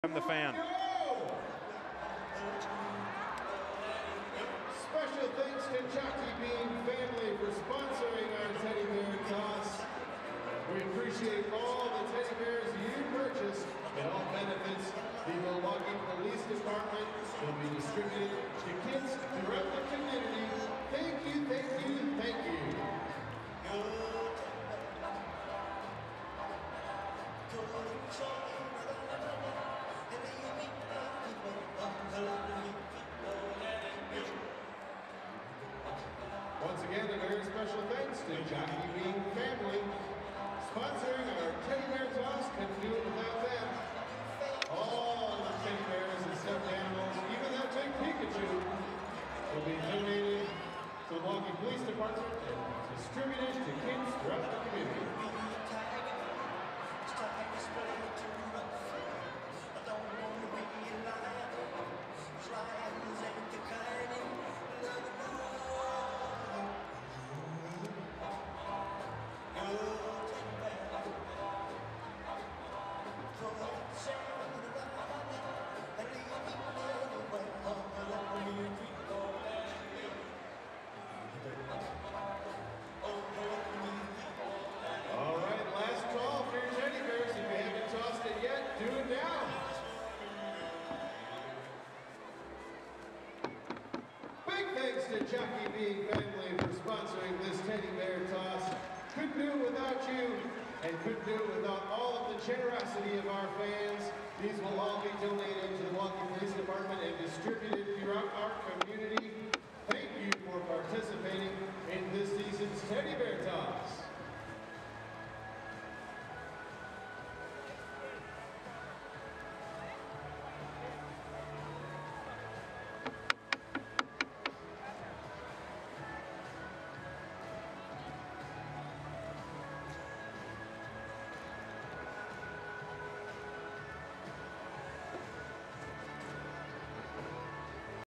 I'm the fan. Special thanks to Jockey Bean family for sponsoring our teddy bear toss. We appreciate all the teddy bears you purchased and all benefits. The Milwaukee Police Department will be distributed to kids throughout the community. Thank you, thank you, thank you. Once again, a very special thanks to Jockey Bean family sponsoring our teddy bear toss. Couldn't do it without them. All the teddy bears and stuffed animals, even that big Pikachu, will be donated to the Milwaukee Police Department and distributed to kids throughout the community. All right, last call for your teddy bears. If you haven't tossed it yet, do it now. Big thanks to Jockey Bean family for sponsoring this teddy bear toss. Couldn't do it without you, and couldn't do it without all of the generosity of our fans. These will all be donated to the Milwaukee Police Department and distributed throughout our community. Thank you for participating in this season's teddy bear toss.